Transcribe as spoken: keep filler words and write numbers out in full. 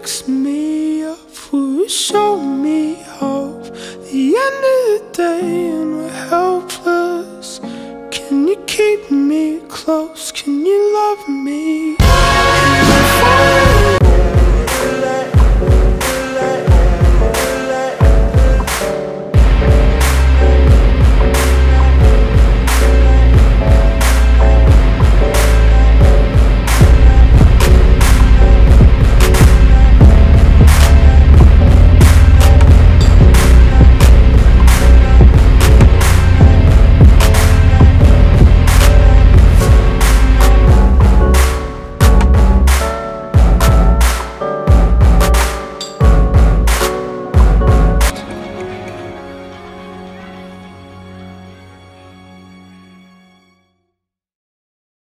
fix me up? Will you show me hope? The end of the day and we're helpless. Can you keep me close? Can you love me?